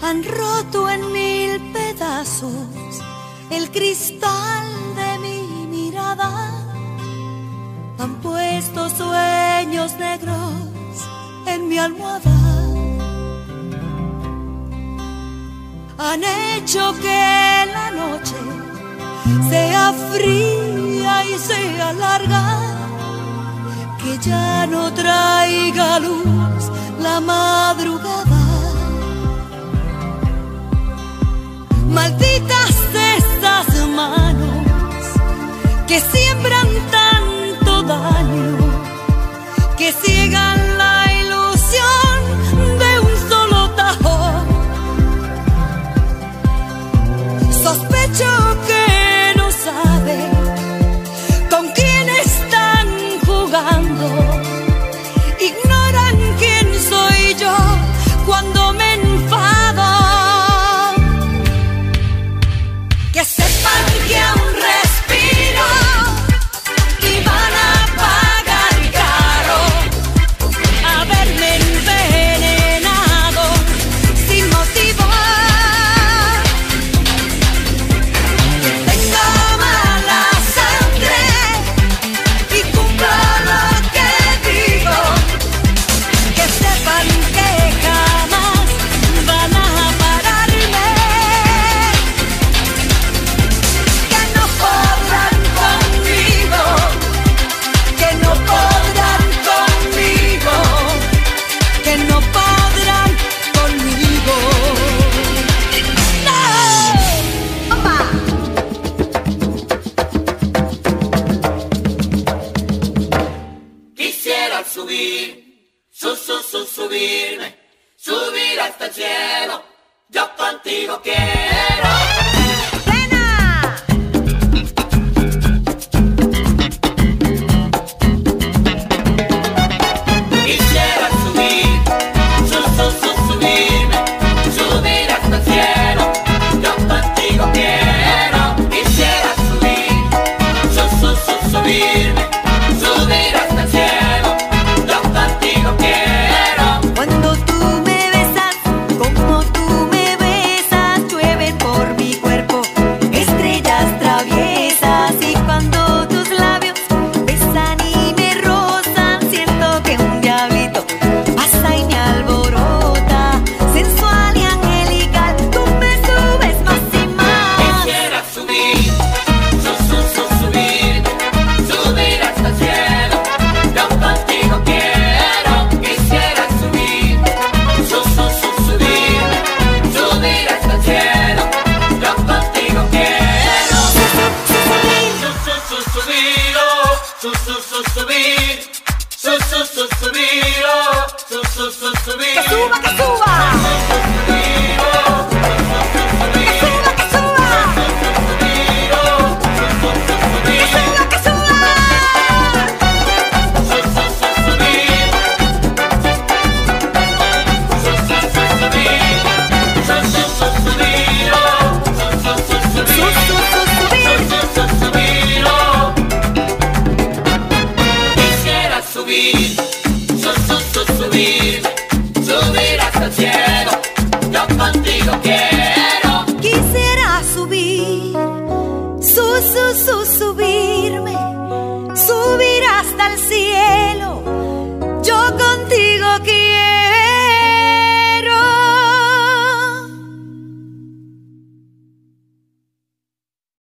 Han roto en mil pedazos el cristal de mi mirada. Han puesto sueños negros en mi almohada. Han hecho que la noche sea fría y sea larga, que ya no traiga luz la madrugada. Malditas estas manos que siembran tanto daño, que ciegan la ilusión de un solo tajo. Sospecho que no sabe con quién están jugando. Ignoran quién soy yo cuando me enfado. Que sepan que aún respiro y van a pagar caro haberme envenenado sin motivo. Que tengo mala sangre y cumplo lo que digo. Que sepan que jamás van a pararme. Que no podrán conmigo. Que no podrán conmigo. Que no podrán conmigo. ¡No! ¡Opa! Quisiera subir, subirme, subir hasta el cielo. Yo contigo quiero.